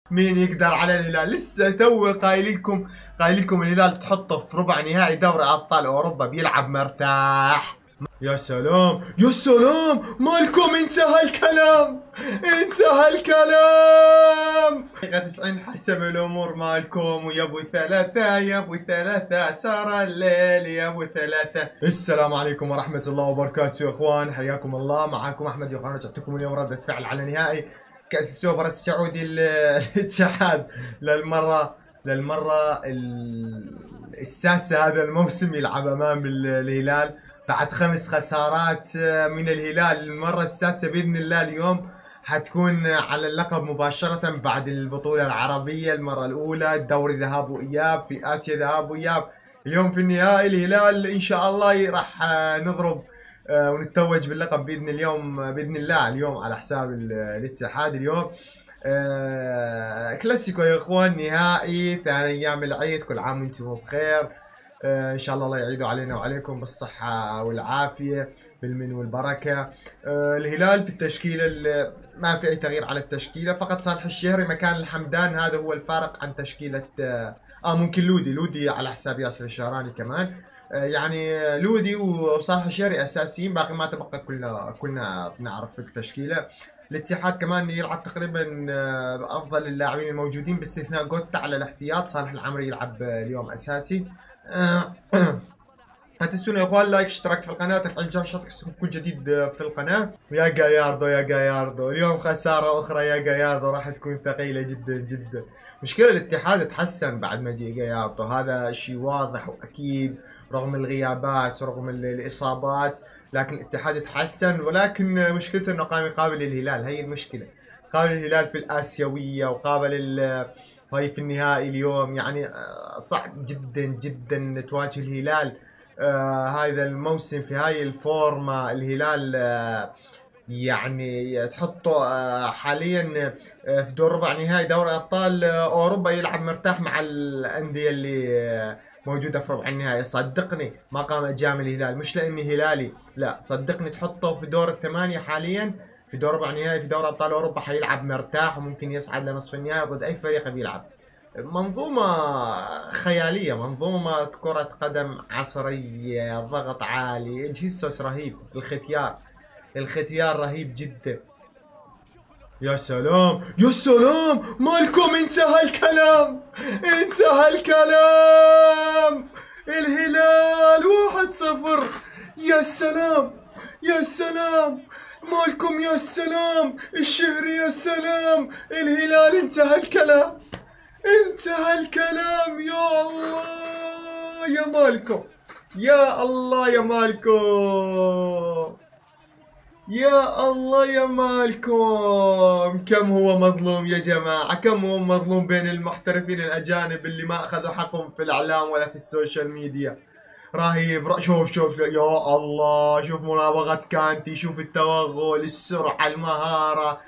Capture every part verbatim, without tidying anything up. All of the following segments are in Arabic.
مين يقدر على الهلال؟ لسه تو قايل لكم قايل لكم الهلال تحطه في ربع نهائي دوري ابطال اوروبا بيلعب مرتاح. يا سلام يا سلام، مالكم انتهى الكلام، انتهى الكلام. دقيقة تسعين حسم الامور مالكم، ويا ابو ثلاثة يا ابو ثلاثة سار الليل يا ابو ثلاثة. السلام عليكم ورحمة الله وبركاته يا اخوان، حياكم الله. معاكم احمد يا اخوان، رجعتكم اليوم ردة فعل على نهائي كأس السوبر السعودي الاتحاد للمرة للمرة السادسة هذا الموسم يلعب امام الهلال بعد خمس خسارات من الهلال. المرة السادسة بإذن الله اليوم حتكون على اللقب مباشرة بعد البطولة العربية. المرة الأولى الدوري ذهاب وإياب، في آسيا ذهاب وإياب. اليوم في النهائي الهلال إن شاء الله راح نضرب ونتوج باللقب بإذن اليوم بإذن الله اليوم على حساب الاتحاد. اليوم كلاسيكو يا إخوان، نهائي ثاني أيام العيد، كل عام وأنتم بخير. آه ان شاء الله الله يعيدوا علينا وعليكم بالصحة والعافية بالمن والبركة. آه الهلال في التشكيلة ما في اي تغيير على التشكيلة، فقط صالح الشهري مكان الحمدان، هذا هو الفارق عن تشكيلة اه, آه ممكن لودي لودي على حساب ياسر الشهراني كمان. آه يعني لودي وصالح الشهري اساسيين، باقي ما تبقى كلنا كلنا بنعرف في التشكيلة. الاتحاد كمان يلعب تقريبا افضل اللاعبين الموجودين باستثناء جوتا على الاحتياط، صالح العمري يلعب اليوم اساسي. لا تنسون يا اخوان لايك اشتراك في القناه تفعيل جرس عشان تصيركم كل جديد في القناه. يا جاياردو يا جاياردو اليوم خساره اخرى يا جاياردو، راح تكون ثقيله جدا جدا. مشكله الاتحاد تحسن بعد ما جي جاياردو، هذا شيء واضح واكيد رغم الغيابات ورغم الاصابات، لكن الاتحاد تحسن. ولكن مشكلته انه قام يقابل الهلال، هي المشكله. قابل الهلال في الاسيويه وقابل ال هاي في النهائي اليوم، يعني صعب جدا جدا تواجه الهلال آه هذا الموسم في هاي الفورمة. الهلال آه يعني تحطه آه حاليا آه في دور ربع نهائي دوري ابطال آه اوروبا، يلعب مرتاح مع الاندية اللي آه موجودة في ربع النهائي. صدقني ما قام اجامل الهلال، مش لاني هلالي، لا صدقني تحطه في دور الثمانية حاليا في دور ربع نهائي في دوري ابطال اوروبا، حيلعب مرتاح وممكن يصعد لنصف النهائي ضد اي فريق بيلعب. منظومة خيالية، منظومة كرة قدم عصرية، ضغط عالي، جيسوس رهيب، الختيار الختيار رهيب جدا. يا سلام يا سلام، مالكم انتهى الكلام، انتهى الكلام. الهلال واحد صفر. يا سلام يا سلام، مالكم يا سلام، الشهري يا سلام، الهلال انتهى الكلام، انتهى الكلام. يا الله يا مالكم، يا الله يا مالكم، يا الله يا مالكم. كم هو مظلوم يا جماعة، كم هو مظلوم بين المحترفين الأجانب اللي ما أخذوا حقهم في الإعلام ولا في السوشيال ميديا. رهيب، شوف شوف يا الله، شوف مراوغة كانتي، شوف التوغل، السرعة، المهارة،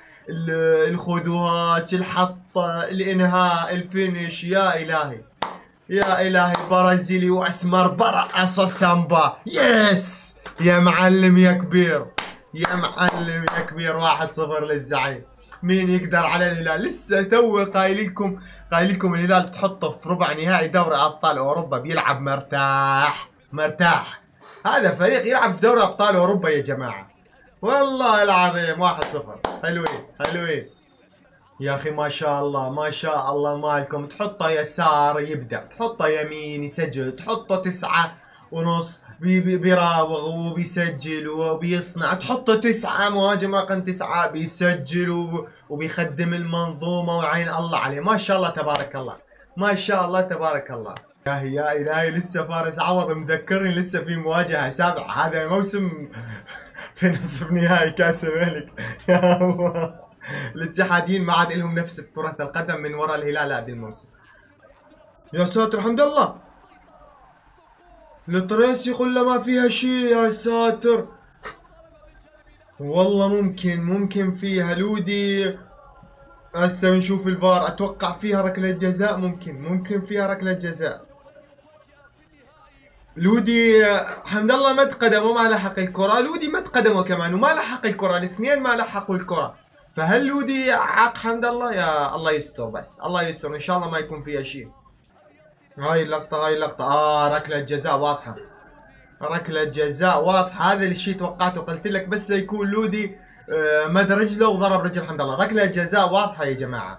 الخذوات، الحطة، الإنهاء، الفينش. يا إلهي يا إلهي، برازيلي وأسمر برقص سامبا. يس يا معلم يا كبير، يا معلم يا كبير. واحد صفر للزعيم. مين يقدر على الهلال؟ لسه تو قايل لكم قايل لكم الهلال تحطه في ربع نهائي دوري ابطال اوروبا بيلعب مرتاح مرتاح. هذا فريق يلعب في دوري ابطال اوروبا يا جماعه، والله العظيم. واحد صفر. حلوين حلوين يا اخي، ما شاء الله ما شاء الله. مالكم تحطه يسار يبدع، تحطه يمين يسجل، تحطه تسعة ونص بي بي بيراوغ وبيسجل وبيصنع، تحطه تسعة مهاجم رقم تسعة بيسجل وبيخدم المنظومة، وعين الله عليه. ما شاء الله تبارك الله، ما شاء الله تبارك الله. يا إلهي يا إلهي، لسه فارس عوض مذكرني لسه في مواجهة سابعة هذا الموسم في نصف نهائي كأس الملك. يا الله، الاتحاديين ما عاد لهم نفس في كرة القدم من وراء الهلال هذا الموسم. يا ساتر حمد الله، التريسي كل ما فيها شيء. يا ساتر والله، ممكن ممكن فيها لودي. هسه بنشوف الفار، اتوقع فيها ركلة جزاء، ممكن ممكن فيها ركلة جزاء. لودي حمد الله مد قدمه ما لحق الكرة، لودي مد قدمه كمان وما لحق الكرة، الاثنين ما لحقوا الكرة. فهل لودي عاق حمد الله؟ يا الله يستر، بس الله يستر ان شاء الله ما يكون فيها شيء. هاي اللقطة هاي اللقطة اه ركلة جزاء واضحة، ركلة جزاء واضحة. هذا الشيء توقعته، قلت لك بس ليكون لودي آه مد رجله وضرب رجل حمد الله. ركلة جزاء واضحة يا جماعة.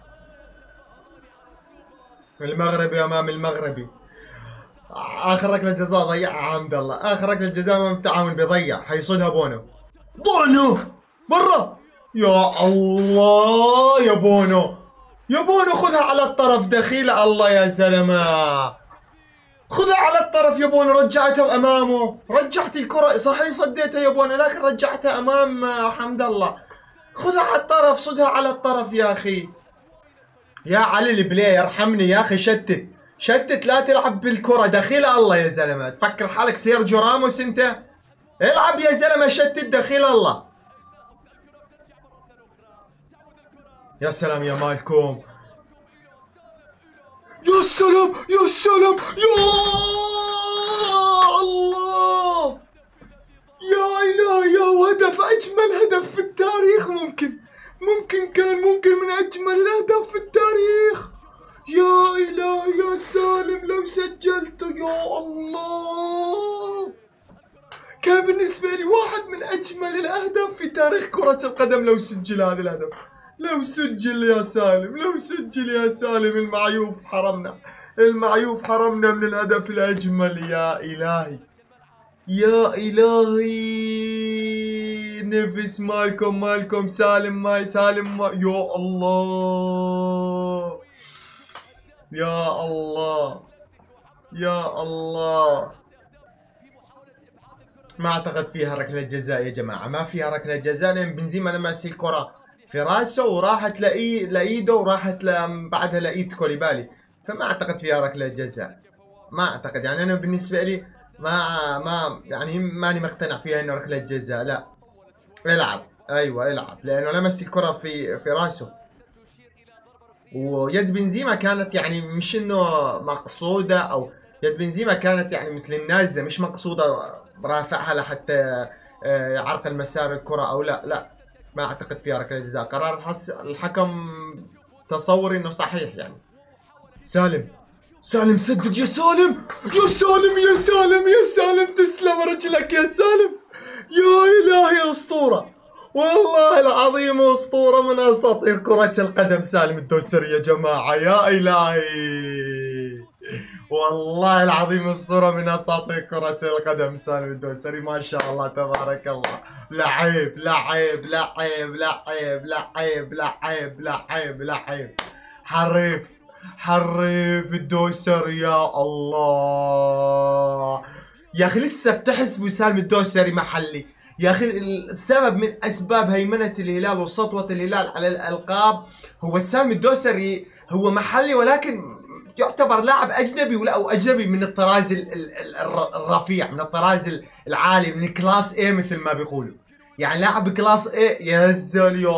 المغربي امام المغربي، اخر ركلة جزاء ضيعها حمد الله، اخر ركلة جزاء امام التعاون بيضيع، حيصدها بونو. بونو برا، يا الله يا بونو، يا بونو خذها على الطرف دخيلة. الله يا زلمة، خذها على الطرف يا بونو، رجعتها امامه، رجعت الكرة صحيح صديتها يا بونو لكن رجعتها امام حمد الله. خذها على الطرف، صدها على الطرف يا اخي. يا علي البلاي ارحمني يا اخي، شتت شتت، لا تلعب بالكرة دخيلة. الله يا زلمة، تفكر حالك سيرجيو راموس انت؟ العب يا زلمة، شتت دخيل الله. يا سلام يا مالكوم، يا سلام يا سلام يا الله، يا إلهي يا هدف، أجمل هدف في التاريخ. ممكن ممكن كان ممكن من أجمل الأهداف في التاريخ. يا إلهي يا سالم لو سجلته، يا الله، كان بالنسبة لي واحد من أجمل الأهداف في تاريخ كرة القدم لو سجل هذا الهدف. لو سجل يا سالم، لو سجل يا سالم. المعيوف حرمنا، المعيوف حرمنا من الهدف الأجمل. يا إلهي يا إلهي، نفس مالكم مالكم سالم ماي سالم ماي. يا الله يا الله يا الله. ما اعتقد فيها ركلة جزاء يا جماعة، ما فيها ركلة جزاء، لأن بنزيما لمس الكرة في راسه وراحت لإي لإيده وراحت ل... بعدها لإيد كوليبالي، فما اعتقد فيها ركلة جزاء. ما اعتقد، يعني أنا بالنسبة لي ما ما يعني ماني مقتنع فيها إنه ركلة جزاء. لا العب، أيوه العب، لأنه لمس الكرة في في راسه. ويد بنزيما كانت يعني مش إنه مقصودة، أو يد بنزيما كانت يعني مثل النازلة مش مقصودة، رافعها لحتى عرق المسار الكرة أو لا. لا ما أعتقد فيها ركلة جزاء. قرار الحس... الحكم تصور إنه صحيح يعني. سالم سالم سدد يا سالم، يا سالم يا سالم يا سالم، تسلم رجلك يا سالم. يا إلهي أسطورة، والله العظيم أسطورة من أساطير كرة القدم سالم الدوسري يا جماعة. يا إلهي والله العظيم أسطورة من أساطير كرة القدم سالم الدوسري. ما شاء الله تبارك الله، لعيب لعيب لعيب لعيب لعيب لعيب لعيب لعيب، حريف حريف الدوسري. يا الله يا أخي، لسه بتحسبوا سالم الدوسري محلي يا أخي. السبب من أسباب هيمنة الهلال وسطوة الهلال على الألقاب هو سالم الدوسري، هو محلي ولكن يعتبر لاعب أجنبي، ولا أو أجنبي من الطراز الرفيع، من الطراز العالي، من كلاس A مثل ما بيقولوا، يعني لاعب كلاس A. يا زول يا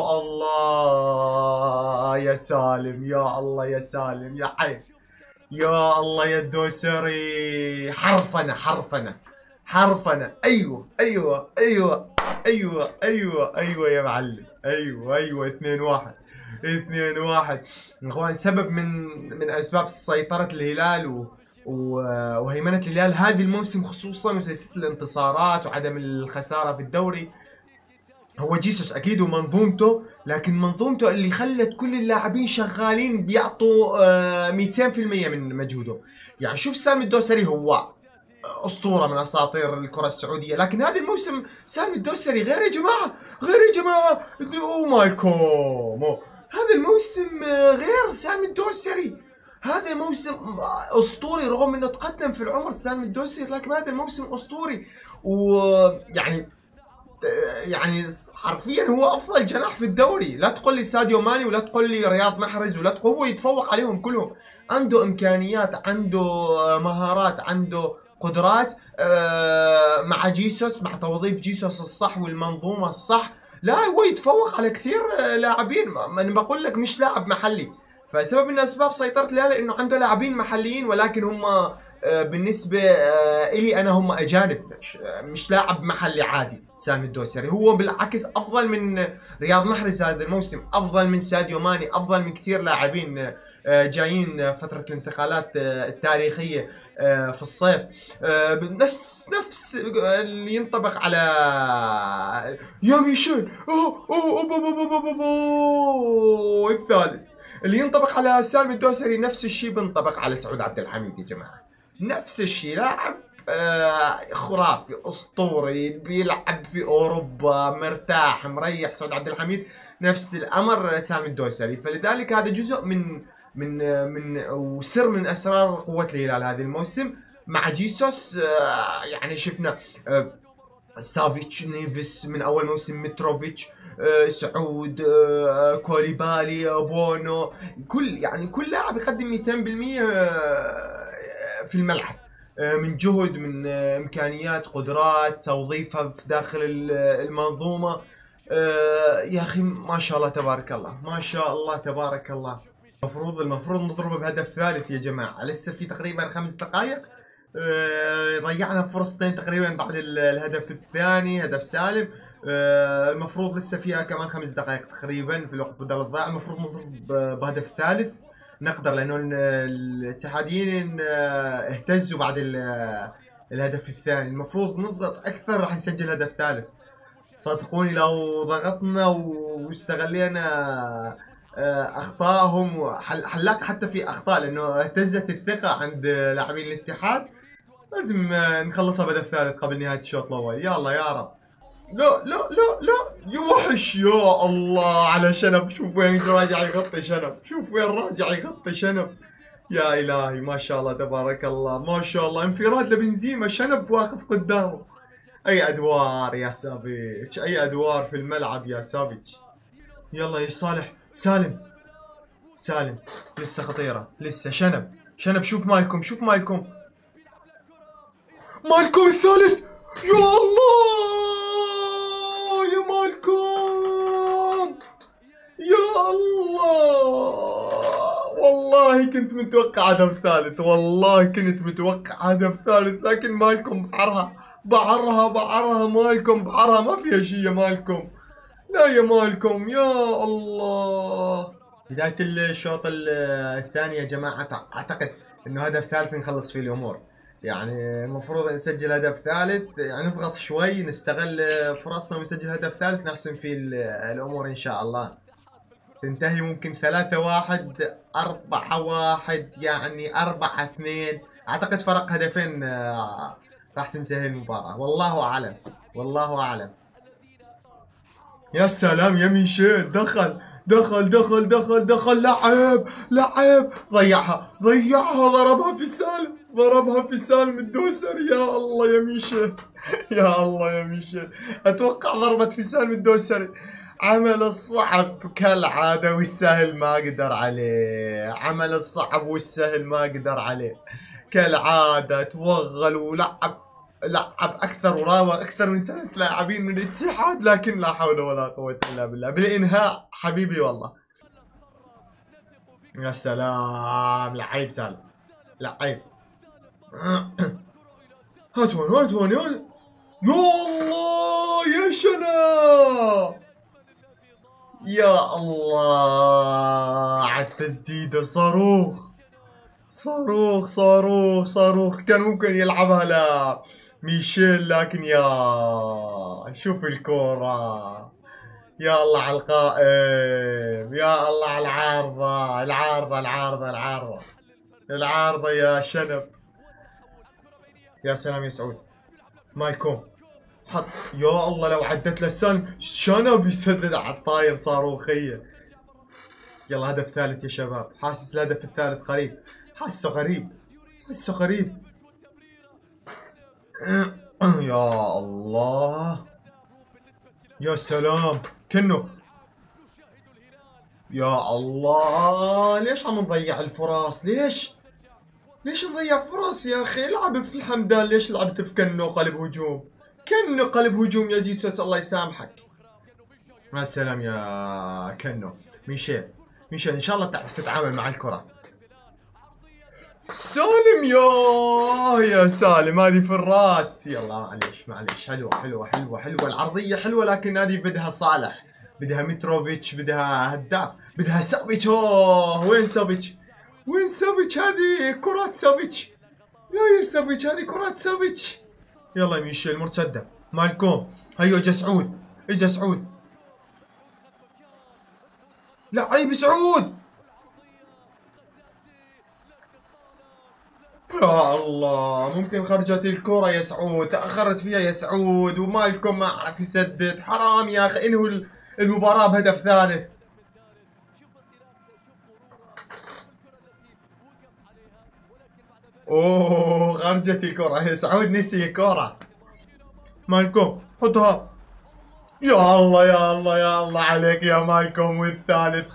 الله يا سالم، يا الله يا سالم يا حي، يا الله يا الدوسري. حرفنة حرفنة حرفنة. أيوة أيوة أيوة أيوة أيوة أيوة يا معلم، أيوة أيوة. اثنين واحد اثنين واحد اخوان. سبب من من اسباب سيطرة الهلال و... و... وهيمنة الهلال هذا الموسم خصوصا، وسلسلة الانتصارات وعدم الخسارة في الدوري، هو جيسوس اكيد ومنظومته، لكن منظومته اللي خلت كل اللاعبين شغالين بيعطوا آه مئتين بالمئة من مجهودهم. يعني شوف سالم الدوسري هو أسطورة من أساطير الكرة السعودية، لكن هذا الموسم سالم الدوسري غير يا جماعة، غير يا جماعة. أو مايكوم، هذا الموسم غير سالم الدوسري. هذا الموسم أسطوري رغم أنه تقدم في العمر سالم الدوسري، لكن هذا الموسم أسطوري. ويعني يعني حرفيا هو أفضل جناح في الدوري. لا تقول لي ساديو ماني، ولا تقول لي رياض محرز، ولا تقول، هو يتفوق عليهم كلهم. عنده إمكانيات، عنده مهارات، عنده قدرات. مع جيسوس، مع توظيف جيسوس الصح والمنظومة الصح، لا هو يتفوق على كثير لاعبين. انا بقول لك مش لاعب محلي. فسبب من اسباب سيطرة الهلال انه عنده لاعبين محليين، ولكن هم آه، بالنسبه آه، الي انا هم اجانب، مش, مش لاعب محلي عادي. سامي الدوسري هو بالعكس افضل من رياض محرز هذا الموسم، افضل من ساديو ماني، افضل من كثير لاعبين آه، جايين فتره الانتقالات آه، التاريخيه آه، في الصيف. آه، نفس نفس اللي ينطبق على يا ميشيل أوه أوه أوه أوه أوه أوه أوه الثالث اللي ينطبق على سالم الدوسري، نفس الشيء بينطبق على سعود عبد الحميد يا جماعه. نفس الشيء، لاعب آه خرافي اسطوري بيلعب في اوروبا مرتاح مريح. سعود عبد الحميد نفس الامر سامي الدوسري، فلذلك هذا جزء من من من وسر من اسرار قوه الهلال هذا الموسم مع جيسوس. آه يعني شفنا آه سافيتش، نيفيس من اول موسم، متروفيتش، آه سعود، آه كوليبالي، آه بونو، كل يعني كل لاعب يقدم مئتين بالمئة آه في الملعب آه من جهد، من آه امكانيات، قدرات، توظيفها في داخل المنظومه. آه يا اخي ما شاء الله تبارك الله، ما شاء الله تبارك الله. المفروض المفروض نضربه بهدف ثالث يا جماعه، لسه في تقريبا خمس دقائق. آه ضيعنا فرصتين تقريبا بعد الهدف الثاني، هدف سالم. آه المفروض لسه فيها كمان خمس دقائق تقريبا في الوقت بدل الضائع، المفروض نضرب بهدف ثالث نقدر، لانه الاتحاديين آه اهتزوا بعد الهدف الثاني. المفروض نضغط اكثر راح نسجل هدف ثالث. صدقوني لو ضغطنا واستغلينا اخطائهم، حلاك حتى في اخطاء، لانه اهتزت الثقه عند لاعبين الاتحاد، لازم نخلصها بهدف ثالث قبل نهايه الشوط الاول. يلا يا رب. لا لا لا لا يا وحش، يا الله على شنب، شوف وين راجع يغطي شنب، شوف وين راجع يغطي شنب. يا الهي ما شاء الله تبارك الله، ما شاء الله، انفراد لبنزيما، شنب واقف قدامه. اي ادوار يا سافيتش، اي ادوار في الملعب يا سافيتش. يلا يا صالح، سالم سالم لسه خطيرة، لسه شنب شنب، شوف مالكم، شوف مالكم، مالكم الثالث. يا الله يا مالكم، يا الله، والله كنت متوقع هدف ثالث، والله كنت متوقع هدف ثالث، لكن مالكم بعرها بعرها بعرها، مالكم بعرها، ما فيها شيء يا مالكم. لا يا مالكم، يا الله. بداية الشوط الثاني يا جماعة أعتقد إنه هدف ثالث نخلص فيه الأمور، يعني المفروض نسجل هدف ثالث، يعني نضغط شوي نستغل فرصنا ونسجل هدف ثالث نحسن فيه الأمور إن شاء الله. تنتهي ممكن ثلاثة واحد، أربعة واحد، يعني أربعة اثنين، أعتقد فرق هدفين راح تنتهي المباراة، والله أعلم والله أعلم. يا سلام يا ميشيل، دخل دخل دخل دخل دخل، لعب لعب، ضيعها ضيعها، ضربها في سالم، ضربها في سالم الدوسري. يا الله يا ميشيل، يا الله يا ميشيل، اتوقع ضربت في سالم الدوسري. عمل الصعب كالعادة والسهل ما قدر عليه، عمل الصعب والسهل ما قدر عليه كالعادة، توغل ولعب، لعب اكثر وراوغ اكثر من ثلاث لاعبين من الاتحاد، لكن لا حول ولا قوة الا بالله بالانهاء. حبيبي والله، يا سلام، لعيب سالم، لعيب. هات هون هات هون، يا الله يا شنا، يا الله على التسديدة، صاروخ صاروخ صاروخ صاروخ، كان ممكن يلعبها لا ميشيل، لكن يا شوف الكورة، يا الله على القائم، يا الله على العارضة العارضة العارضة العارضة العارضة يا شنب. يا سلام يا سعود، مالكم حط، يا الله لو عدت للسالم، شنب يسدد على الطاير صاروخية. يلا هدف ثالث يا شباب، حاسس الهدف الثالث قريب، حاسه قريب، حاسه قريب. يا الله، يا سلام كنو، يا الله، ليش عم نضيع الفرص؟ ليش ليش نضيع فرص يا اخي؟ العب في الحمدان، ليش لعبت في كنو قلب هجوم؟ كنو قلب هجوم يا جيسوس، الله يسامحك. مع السلام يا كنو. ميشيل ميشيل ان شاء الله تعرف تتعامل مع الكرة. سالم ياه يا سالم، هذه في الراس. يلا معليش معليش، حلوة حلوة حلوة حلوة، العرضية حلوة، لكن هذه بدها صالح، بدها متروفيتش، بدها هداف، بدها سافيتش. اوه وين سافيتش؟ وين سافيتش؟ هذه كرات سافيتش. لا يا سافيتش، هذه كرات سافيتش. يلا ميشيل المرتدة، مالكوم، هيو اجا سعود، اجا سعود. لا عيب سعود. يا الله، ممكن خرجت الكرة يا سعود، تأخرت فيها يا سعود، ومالكم ما عرف يسدد. حرام يا أخي، انهوا المباراة بهدف ثالث. اوه خرجت الكرة يا سعود، نسي الكرة. مالكم حطها. يا الله يا الله يا الله عليك يا مالكم، والثالث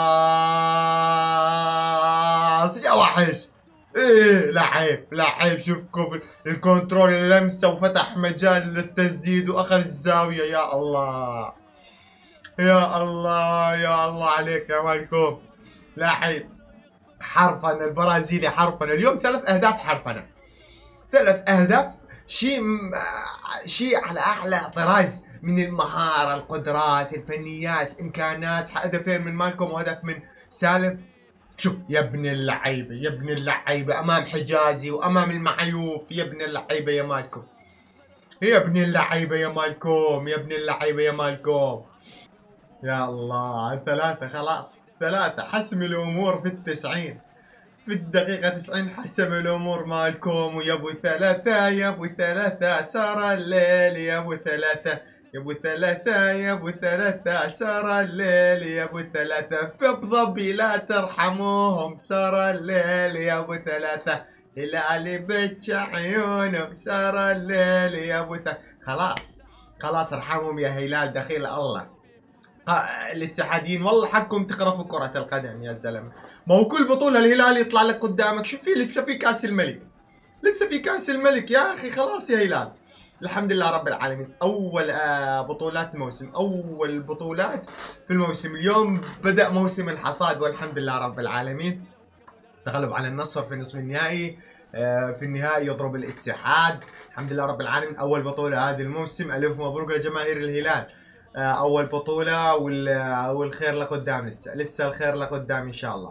خلاص يا وحش. ايه لعيب لعيب، شوف كوف الكنترول، اللمسه وفتح مجال للتسديد واخذ الزاويه. يا الله يا الله يا الله عليك يا مالكوم، لعيب. حرفنة البرازيلي، حرفنة اليوم، ثلاث اهداف حرفنة، ثلاث اهداف. شيء شيء على اعلى طراز من المهاره، القدرات، الفنيات، امكانات. هدفين من مالكوم وهدف من سالم. شوف يا ابن اللعيبه يا ابن اللعيبه، امام حجازي وامام المعيوف، يا ابن اللعيبه يا مالكم، يا ابن اللعيبه يا مالكم، يا ابن اللعيبه يا مالكم. يا الله ثلاثة، خلاص ثلاثة، حسم الامور في التسعين، في الدقيقة تسعين حسم الامور مالكم. ويا ابو ثلاثة يا ابو ثلاثة، سار الليل يا ابو ثلاثة، يا ابو ثلاثة يا ابو ثلاثة، سار الليل يا ابو ثلاثة، في ابضبي لا ترحموهم، سار الليل يا ابو ثلاثة، هلالي بتش عيونهم، سار الليل يا ابو ثلاثة. خلاص خلاص ارحمهم يا هلال، دخيل الله. الاتحاديين والله حقكم تقرفوا كرة القدم يا زلمة. ما هو كل بطولة الهلال يطلع لك قدامك. شوف في لسه في كاس الملك، لسه في كاس الملك يا اخي. خلاص يا هلال، الحمد لله رب العالمين. اول آه بطولات الموسم، اول بطولات في الموسم. اليوم بدأ موسم الحصاد، والحمد لله رب العالمين. تغلب على النصر في نصف النهائي، آه في النهائي يضرب الاتحاد، الحمد لله رب العالمين. اول بطولة هذا الموسم، الف مبروك لجماهير الهلال. اول بطولة، والخير لقدام، لسه لسه الخير لقدام ان شاء الله.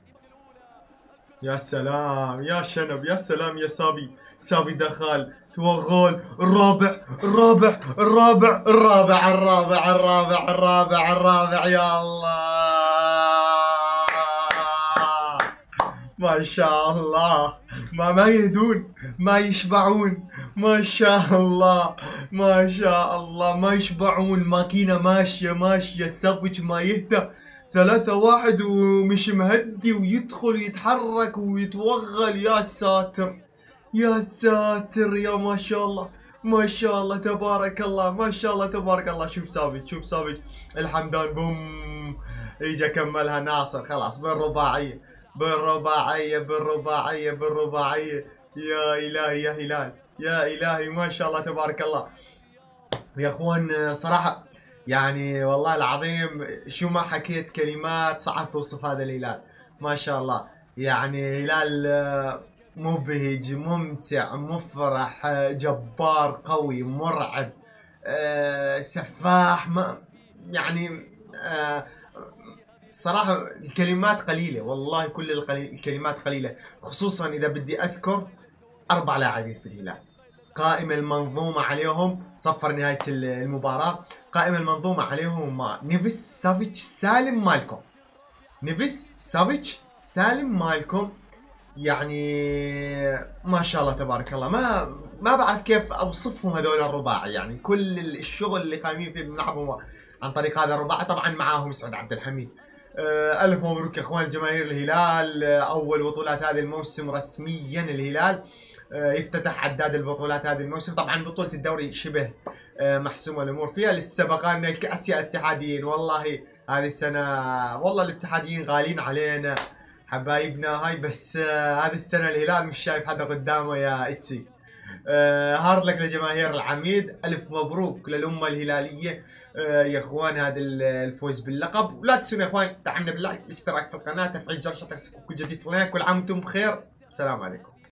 يا سلام يا شنب، يا سلام يا سابي، سابي دخل توغل. الرابع الرابع الرابع الرابع الرابع الرابع الرابع الرابع. يا الله ما شاء الله، ما ما يهدون، ما يشبعون، ما شاء الله ما شاء الله، ما يشبعون. ماكينة ماشية ماشية، سافيتش ما يهدى. ثلاثة واحد ومش مهدي، ويدخل يتحرك ويتوغل. يا ساتر يا ساتر، يا ما شاء الله ما شاء الله تبارك الله، ما شاء الله تبارك الله. شوف سافيتش، شوف سافيتش، الحمدان بوم، اجا كملها ناصر. خلاص بالرباعية بالرباعية بالرباعية بالرباعية. يا إلهي يا هلال، يا إلهي ما شاء الله تبارك الله. يا اخوان صراحة يعني والله العظيم، شو ما حكيت كلمات صعب توصف هذا الهلال. ما شاء الله، يعني هلال مبهج، ممتع، مفرح، جبار، قوي، مرعب، أه سفاح. ما يعني أه صراحة الكلمات قليلة، والله كل الكلمات قليلة، خصوصا إذا بدي أذكر أربع لاعبين في الهلال. قائمة المنظومة عليهم، صفر نهاية المباراة، قائمة المنظومة عليهم نيفيس، سافيتش، سالم، مالكوم. نيفيس، سافيتش، سالم، مالكوم. يعني ما شاء الله تبارك الله، ما ما بعرف كيف اوصفهم هذول الرباعي. يعني كل الشغل اللي قايمين فيه بنلعبهم عن طريق هذا الرباعي، طبعا معاهم سعود عبد الحميد. ألف مبروك يا اخوان جماهير الهلال، أول بطولات هذا الموسم رسميا الهلال يفتتح عداد البطولات هذا الموسم. طبعا بطولة الدوري شبه محسومة الأمور فيها، لسه بقى لنا الكأس يا الاتحاديين. والله هذه السنة والله الاتحاديين غالين علينا حبايبنا هاي، بس هذه السنة الهلال مش شايف حدا قدامه يا اتسي. هارد لك لجماهير العميد، ألف مبروك للأمة الهلالية يا اخوان هذا الفوز باللقب. ولا تنسون يا اخوان دعمنا باللايك، الاشتراك في القناه، تفعيل جرس عشان تصلكم كل جديد في القناه. كل عام وانتم بخير. السلام عليكم.